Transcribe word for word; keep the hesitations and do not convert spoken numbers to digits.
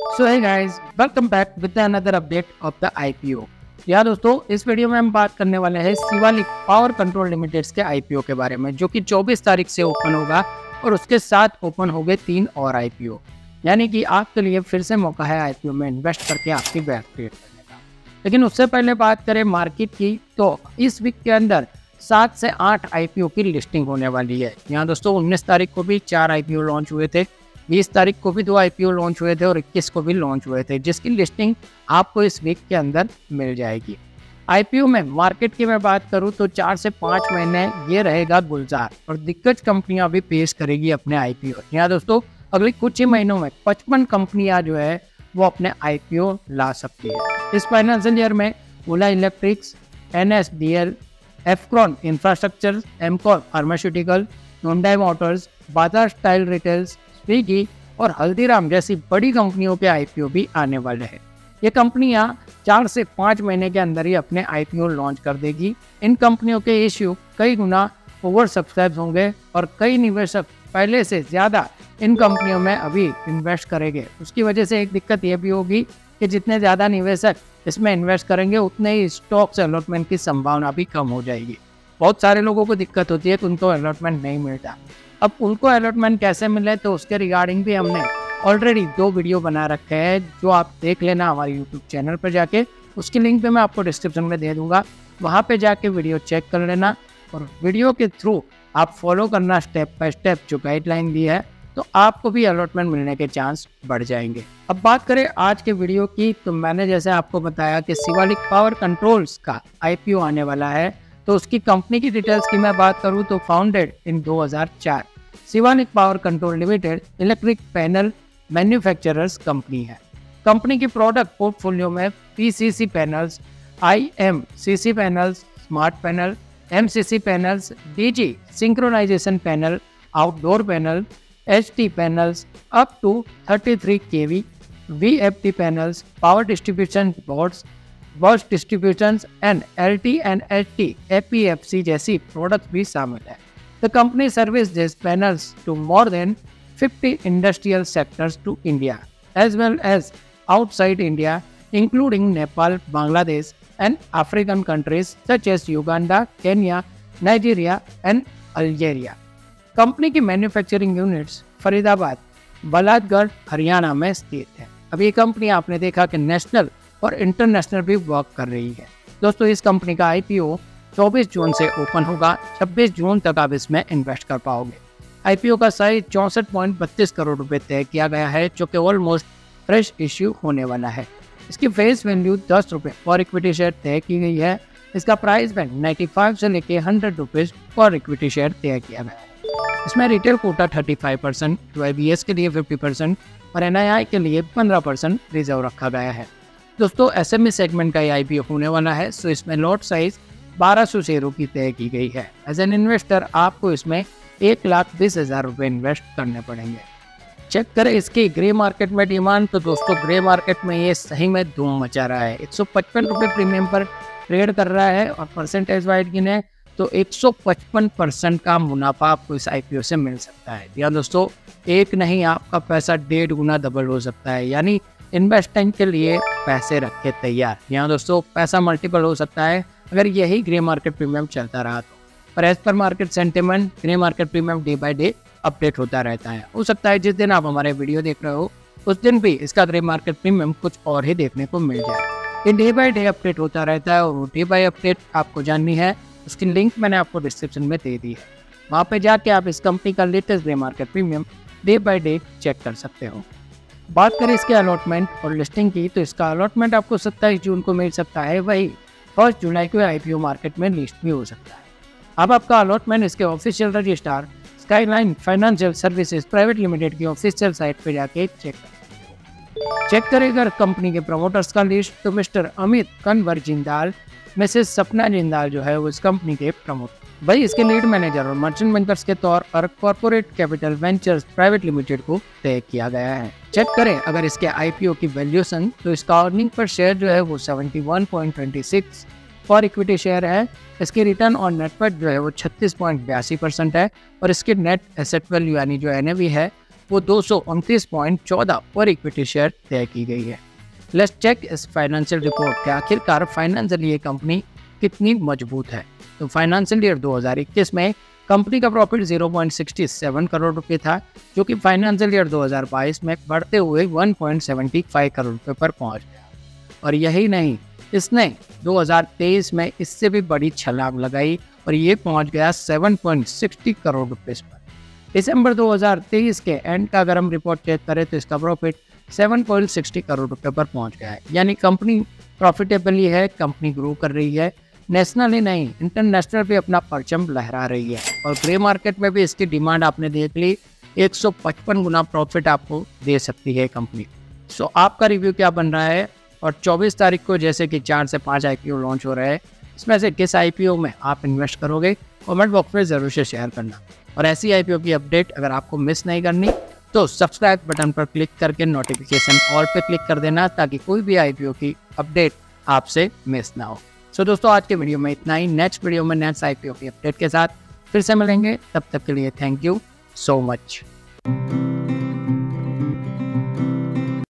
So hey guys, welcome back with another update of the IPO. यार दोस्तों, इस video में हम बात करने वाले हैं शिवालिक पावर कंट्रोल लिमिटेड के आईपीओ के बारे में, जो कि चौबीस तारीख से ओपन होगा और उसके साथ ओपन हो गए तीन और आईपीओ। यानी कि आपके लिए फिर से मौका है आईपीओ में इन्वेस्ट करके आपकी वैल्यू क्रिएट करने का। लेकिन उससे पहले बात करें मार्केट की, तो इस वीक के अंदर सात से आठ आईपीओ की लिस्टिंग होने वाली है। यहाँ दोस्तों उन्नीस तारीख को भी चार आईपीओ लॉन्च हुए थे, बीस तारीख को भी दो आईपीओ लॉन्च हुए थे और इक्कीस को भी लॉन्च हुए थे, जिसकी लिस्टिंग आपको इस वीक के अंदर मिल जाएगी। आईपीओ में मार्केट की मैं बात करूं तो चार से पाँच महीने ये रहेगा गुलजार और दिग्गज कंपनियां भी पेश करेगी अपने आईपीओ। यहाँ दोस्तों अगले कुछ ही महीनों में पचपन कंपनियां जो है वो अपने आईपीओ ला सकती है। इस फाइनेंशियल ईयर में Ola electrics, N S D L, Afcons infrastructure, Emcure pharmaceutical, Hyundai motors, Bazaar style retails, Swiggy और हल्दीराम जैसी बड़ी कंपनियों के आईपीओ भी आने वाले हैं। ये कंपनियां चार से पाँच महीने के अंदर ही अपने आईपीओ लॉन्च कर देगी। इन कंपनियों के इश्यू कई गुना ओवर सब्सक्राइब होंगे और कई निवेशक पहले से ज़्यादा इन कंपनियों में अभी इन्वेस्ट करेंगे। उसकी वजह से एक दिक्कत ये भी होगी कि जितने ज़्यादा निवेशक इसमें इन्वेस्ट करेंगे उतने ही स्टॉक्स अलॉटमेंट की संभावना भी कम हो जाएगी। बहुत सारे लोगों को दिक्कत होती है कि उनको अलॉटमेंट नहीं मिलता। अब उनको अलॉटमेंट कैसे मिले, तो उसके रिगार्डिंग भी हमने ऑलरेडी दो वीडियो बना रखे हैं, जो आप देख लेना हमारे यूट्यूब चैनल पर जाके। उसकी लिंक पे मैं आपको डिस्क्रिप्शन में दे दूंगा, वहाँ पे जाके वीडियो चेक कर लेना और वीडियो के थ्रू आप फॉलो करना स्टेप बाय स्टेप जो गाइडलाइन दी है, तो आपको भी अलॉटमेंट मिलने के चांस बढ़ जाएंगे। अब बात करें आज के वीडियो की, तो मैंने जैसे आपको बताया कि शिवालिक पावर कंट्रोल्स का आईपीओ आने वाला है। तो उसकी कंपनी की डिटेल्स की मैं बात करूं तो फाउंडेड इन दो हज़ार चार, Shivalik power control limited electric panel manufacturers company है। कंपनी की प्रोडक्ट पोर्टफोलियो में PCC panels, IMCC panels, smart panel, MCC panels, DG synchronisation panel, outdoor panel, HT panels up to thirty three KV, VFT panels, power distribution boards, bus distributions and LT and HT APFC जैसी product भी शामिल है। The company service this panels to more than fifty industrial sectors to India as well as outside India, including Nepal, Bangladesh and African countries such as Uganda, Kenya, Nigeria and Algeria. Company की manufacturing units Faridabad, Ballabgarh, Haryana में स्थित है। अब ये company आपने देखा कि national और इंटरनेशनल भी वर्क कर रही है। दोस्तों इस कंपनी का आईपीओ चौबीस जून से ओपन होगा, छब्बीस जून तक आप इसमें इन्वेस्ट कर पाओगे। आईपीओ का साइज चौंसठ पॉइंट बत्तीस करोड़ रुपए तय किया गया है, जो कि ऑलमोस्ट फ्रेश इश्यू होने वाला है। इसकी फेस वैल्यू दस रुपये पर इक्विटी शेयर तय की गई है। इसका प्राइस बैंड पचानवे से लेके हंड्रेड रुपीज पर इक्विटी शेयर तय किया गया है। इसमें रिटेल कोटा पैंतीस परसेंट, यूआईबीएस के लिए पचास परसेंट और एनआईआई के लिए पंद्रह परसेंट रिजर्व रखा गया है। दोस्तों एसएमई सेगमेंट का ये आईपीओ होने वाला है, सो इसमें लॉट साइज बारह सौ शेयरों की तय की गई है। एज एन इन्वेस्टर आपको इसमें एक लाख बीस हजार रुपये इन्वेस्ट करने पड़ेंगे। चेक करें इसकी ग्रे मार्केट में डिमांड, तो दोस्तों ग्रे मार्केट में ये सही में धूम मचा रहा है। एक सौ पचपन रुपये प्रीमियम पर ट्रेड कर रहा है और परसेंटेज वाइज गिने तो एक सौ पचपन परसेंट का मुनाफा आपको इस आईपीओ से मिल सकता है। या दोस्तों एक नहीं, आपका पैसा डेढ़ गुना डबल हो सकता है। यानी इन्वेस्टमेंट के लिए पैसे रखे तैयार। यहाँ दोस्तों पैसा मल्टीपल हो सकता है अगर यही ग्रे मार्केट प्रीमियम चलता रहा तो। पर as per market sentiment grey market premium day by day update होता रहता है। हो सकता है जिस दिन आप हमारे वीडियो देख रहे हो उस दिन भी इसका ग्रे मार्केट प्रीमियम कुछ और ही देखने को मिल जाए। ये डे बाय डे अपडेट होता रहता है और वो डे बाय अपडेट आपको जाननी है, उसकी लिंक मैंने आपको डिस्क्रिप्शन में दे दी है। वहाँ पे जाके आप इस कंपनी का latest grey market premium day by day check कर सकते हो। बात करें इसके अलॉटमेंट और लिस्टिंग की, तो इसका अलॉटमेंट आपको सत्ताईस जून को मिल सकता है, वही फर्स्ट जुलाई को आईपीओ मार्केट में लिस्ट भी हो सकता है। अब आपका अलॉटमेंट इसके official registrar Skyline financial services private limited की ऑफिशियल साइट पे जाके चेक कर चेक करेगा कंपनी के प्रमोटर्स का लिस्ट, तो मिस्टर अमित कन्वर जिंदाल, मिसेस सपना जिंदाल जो है वो इस कंपनी के प्रमोटर, भाई इसके लीड मैनेजर और मर्चेंट बैंकर्स के तौर पर corporate capital ventures private limited को तय किया गया है। चेक करें अगर इसके आईपीओ की वैल्यूएशन, तो इसका अर्निंग पर शेयर जो है वो इकहत्तर पॉइंट दो छह पर इक्विटी शेयर है। इसकी रिटर्न ऑन नेटवर्थ जो है वो छत्तीस पॉइंट बयासी परसेंट है और इसकी नेट एसेट वैल्यू यानी जो एनएवी है वो दो सौ उनतीस पॉइंट चौदह पर इक्विटी शेयर तय की गई है। लेट्स चेक इस फाइनेंशियल रिपोर्ट के आखिरकार फाइनेंशियली ये कंपनी कितनी मजबूत है। तो फाइनेंशियल ईयर दो हज़ार इक्कीस में कंपनी का profit zero point six seven crore रुपए था, जो कि फाइनेंशियल ईयर दो हज़ार बाईस में बढ़ते हुए one point seven five crore रुपए पर पहुंच गया। और यही नहीं, इसने दो हज़ार तेईस में इससे भी बड़ी छलांग लगाई और ये पहुंच गया सात पॉइंट छह शून्य करोड़ रुपए पर। दिसंबर दो हज़ार तेईस के एंड का अगर हम रिपोर्ट चेक करें तो इसका प्रॉफिट सात पॉइंट छह शून्य करोड़ रुपए पर पहुंच गया है। यानी कंपनी प्रॉफिटेबली है, कंपनी ग्रो कर रही है, नेशनली नहीं इंटरनेशनल भी अपना परचम लहरा रही है। और ग्रे मार्केट में भी इसकी डिमांड आपने देख ली, एक सौ पचपन गुना प्रॉफिट आपको दे सकती है कंपनी। सो आपका रिव्यू क्या बन रहा है? और चौबीस तारीख को जैसे कि चार से पाँच आईपीओ लॉन्च हो रहे हैं, इसमें से किस आईपीओ में आप इन्वेस्ट करोगे? कमेंट बॉक्स में ज़रूर से शेयर करना। और ऐसी आईपीओ की अपडेट अगर आपको मिस नहीं करनी तो सब्सक्राइब बटन पर क्लिक करके नोटिफिकेशन ऑल पे क्लिक कर देना, ताकि कोई भी आईपीओ की अपडेट आपसे मिस ना हो। सो दोस्तों, आज के वीडियो में इतना ही। नेक्स्ट वीडियो में नेक्स्ट आईपीओ की अपडेट के साथ फिर से मिलेंगे। तब तक के लिए थैंक यू सो मच।